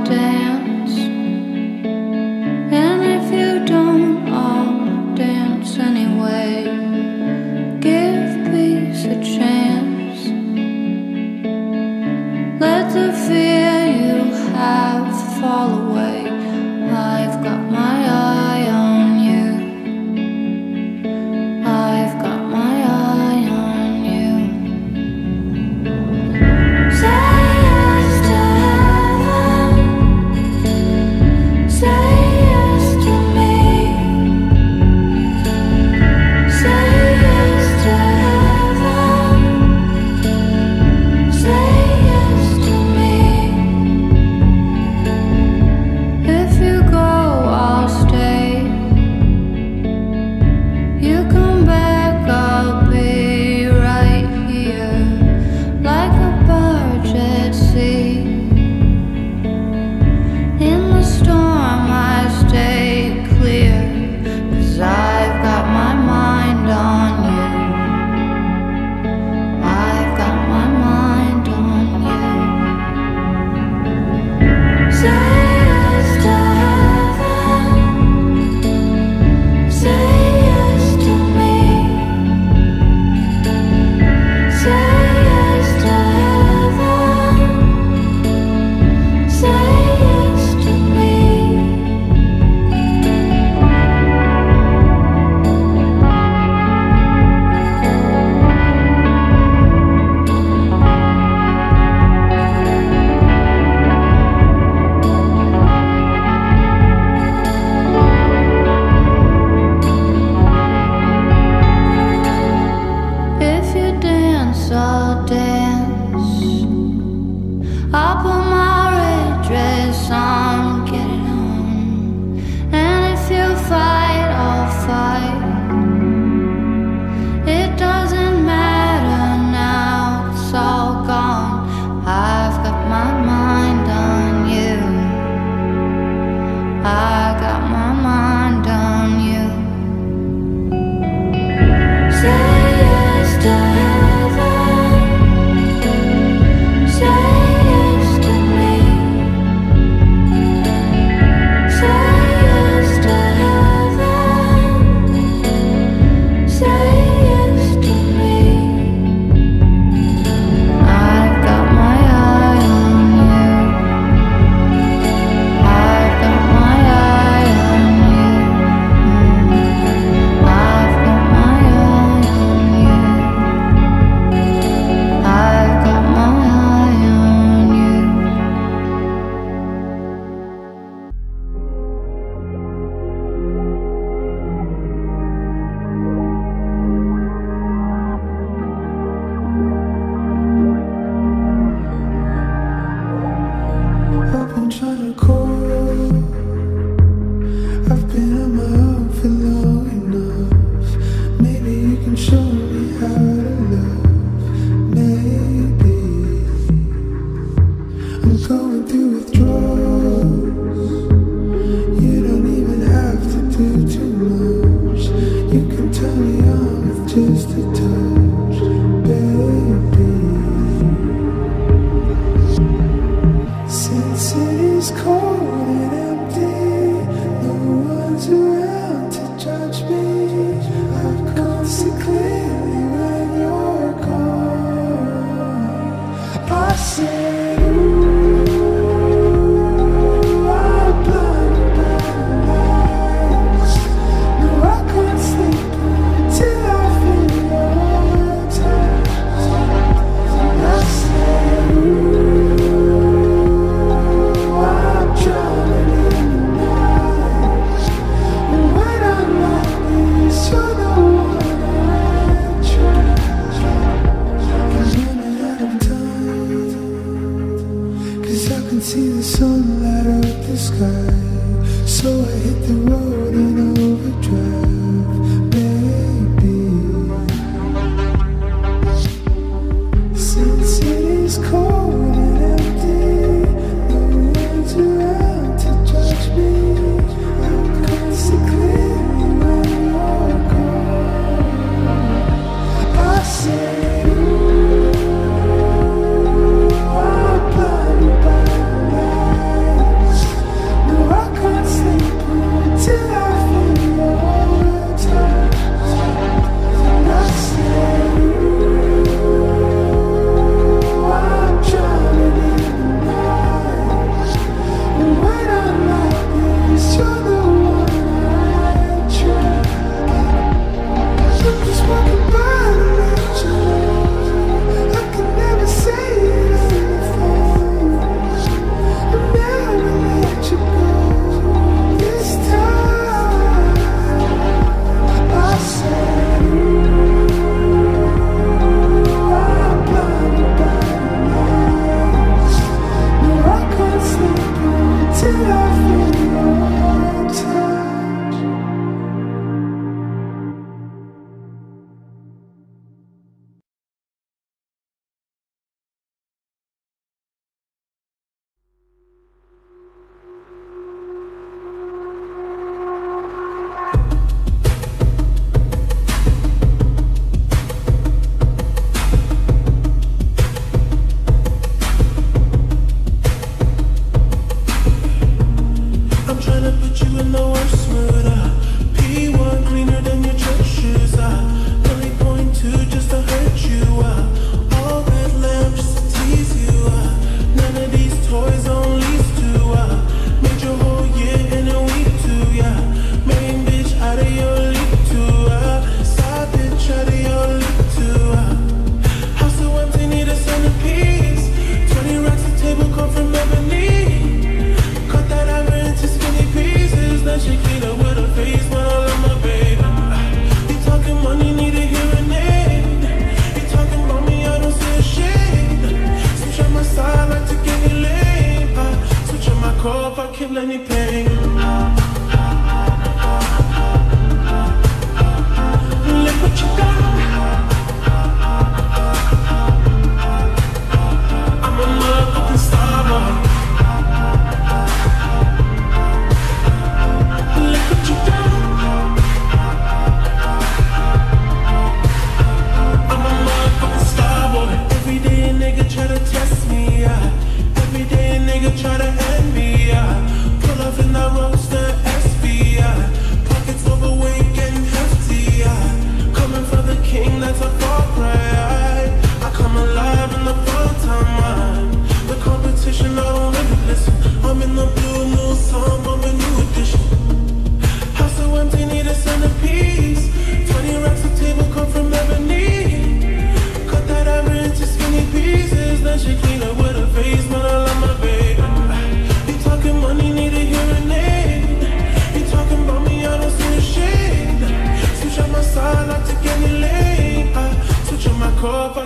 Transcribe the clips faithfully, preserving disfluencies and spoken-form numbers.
dance. And if you don't, I'll dance anyway. Give peace a chance. Let the fear you have fall away. I've got my eye on you. I've got my eye on you. Say yes to heaven. Say yes to me. Say yes to heaven. Say yes to me. If you go, I'll stay. You come back, I'll be right here, like a barge at sea. In the storm I stay clear, 'cause I've got my mind on you. I've got my mind on you. Say yes to heaven. Say yes to me. Say yes to heaven. Say yes to me. If you dance, I'll dance. I'll put my red dress on, get it on. And if you fight, I'll fight. It doesn't matter now, it's all gone. I've got my mind on you. I got my mind on you. Say yes to heaven. Say yes to me. Say yes to heaven. Say yes to me. I've got my eye on you. I've got my eye on you. I've got my eye on you. I've got my eye on you. I've been trying to call. I've been on my own for long enough. Maybe you can show me how to love. Maybe I'm going through withdrawals. You don't even have to do too much. You can turn me on with just a touch, baby. Since it is cold and empty, no one's around to judge me. I've come to see clearly when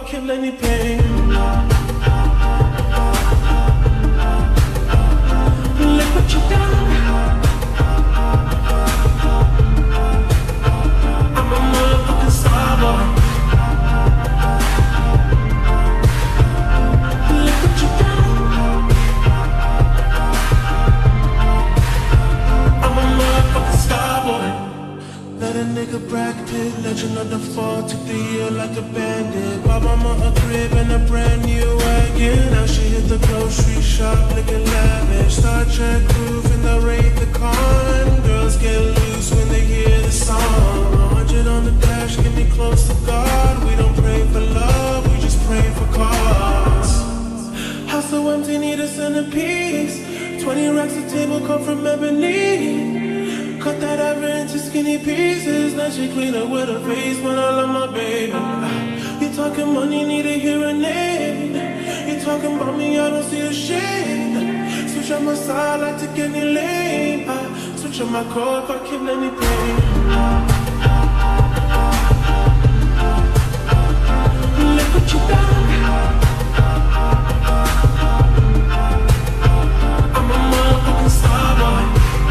kill any pain. Look what you done. I'm a motherfucking star boy. Look what you done. I'm a motherfucking star boy. Let a nigga Brad Pitt, legend of the fall, took the year like a bandit. Bought mama a crib and a brand new wagon. Now she hit the grocery shop looking lavish. Star Trek groove in the Wraith the Con. Girls get loose when they hear the song. A hundred on the dash, get me close to God. We don't pray for love, we just pray for cause. House so empty, need a centerpiece. Twenty racks of table come from ebony. Cut that ever into skinny pieces. Now she clean up with her face when I love my baby. You talking money, need a hearing aid. You talking about me, I don't see a shade. Switch on my side, I take any lane. I switch on my core if I kill any pain. Look what you done. I'm a motherfucking star boy.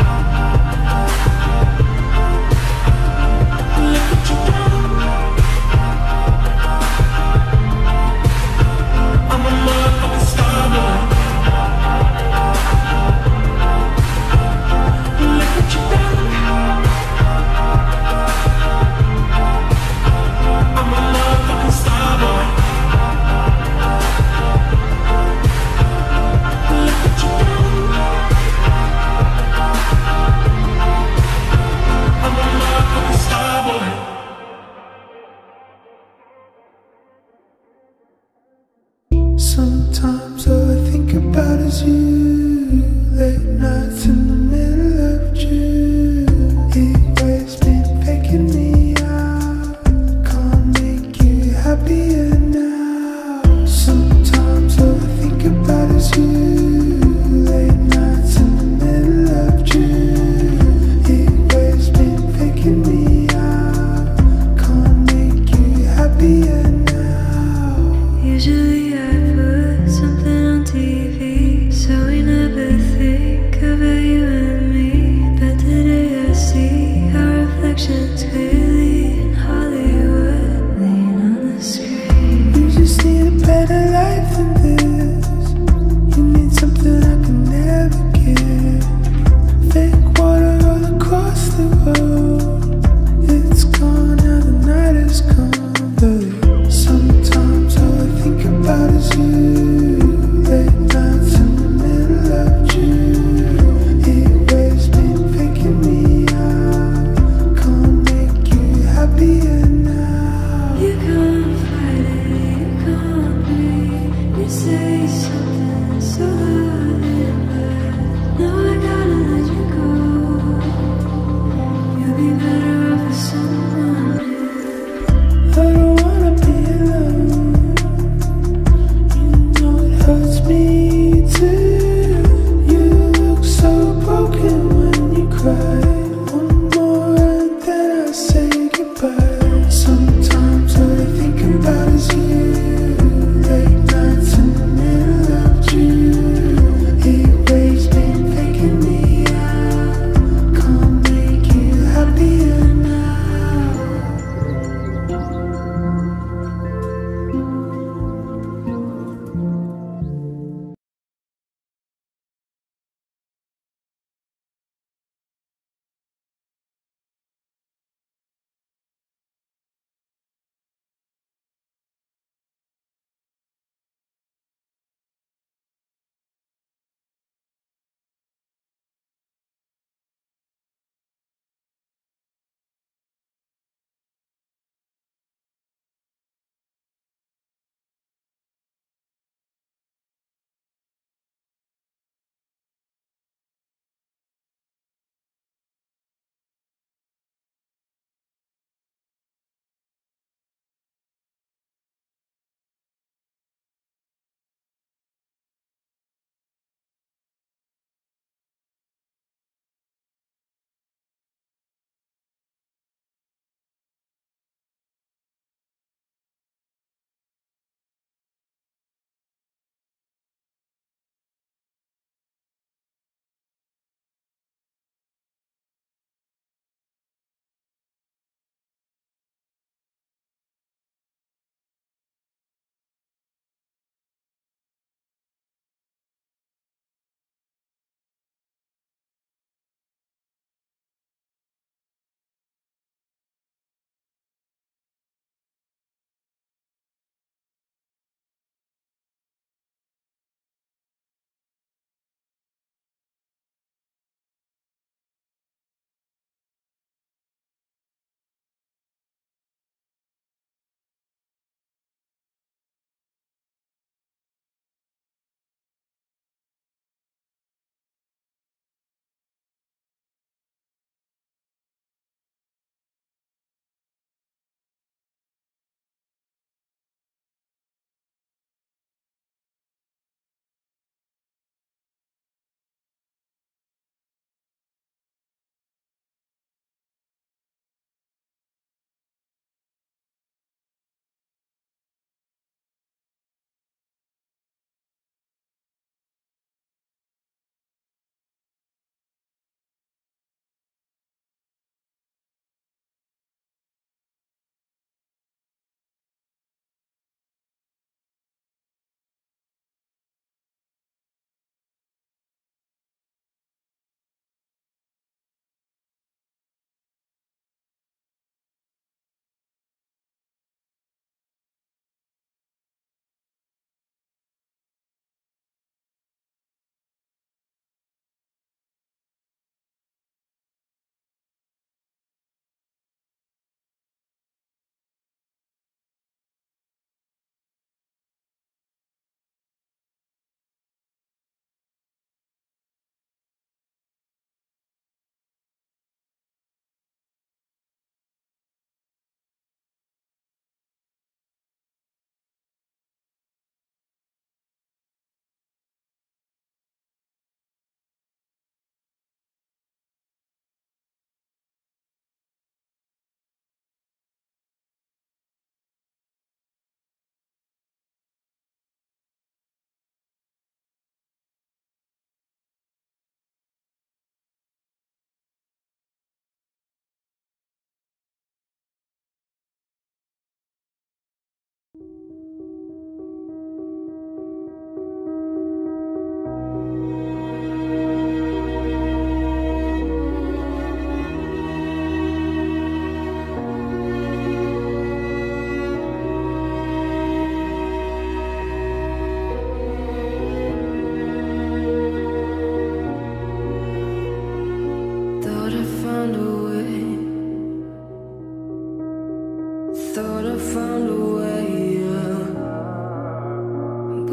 Sometimes all I think about is you. Late nights in the middle of June. Heat waves been faking me out. Can't make you happier now. Sometimes all I think about is you. Late nights in the middle of June. Heat waves been faking me out. Can't make you happier now. Usually something on T V, so we never think about you and me. But today I see our reflections clearly in Hollywood, laying on the screen. You just need a better life than this. You need something I can never give. Fake water all across the road. It's gone now, the night is gone. But sometimes all I think about is you. Late nights in the middle of June. Heat waves been faking me out. Can't make you happier now. You can't fight it, you can't breathe. It's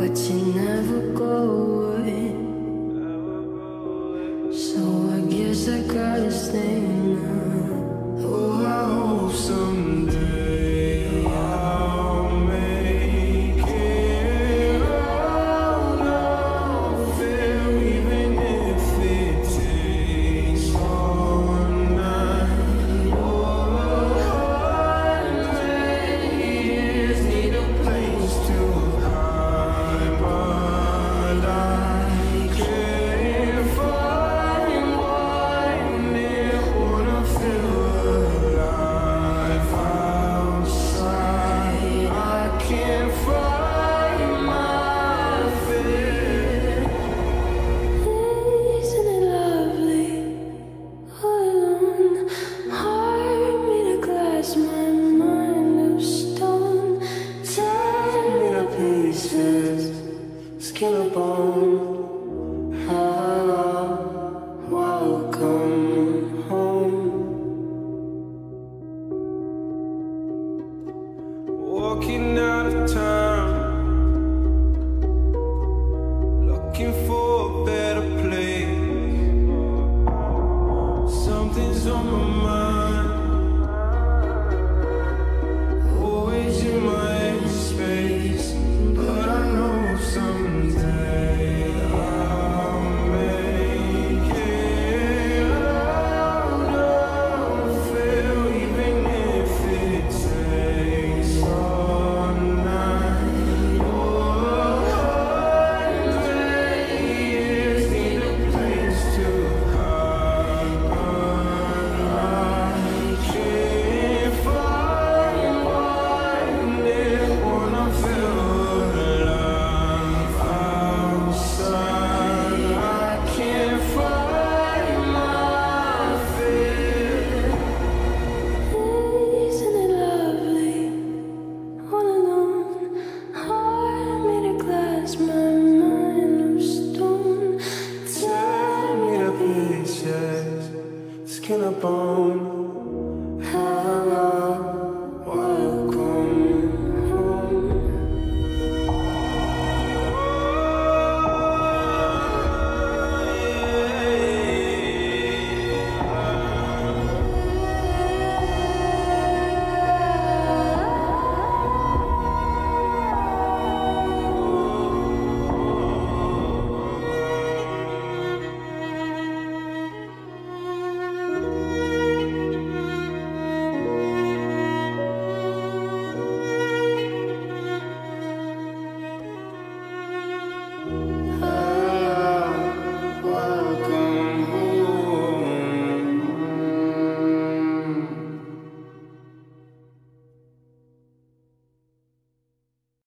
but you never go away. So I guess I gotta stay now. Oh, I hope someday I'll make it out of there, even if it takes all night. Oh, hundred years need a place to hide, but I can't find one near what I feel alive outside. I can't find my fear. Isn't it lovely? All alone, heart made of glass, my mind of stone. Tear me to pieces, skin and bone. Ah, welcome home. Walking out of time.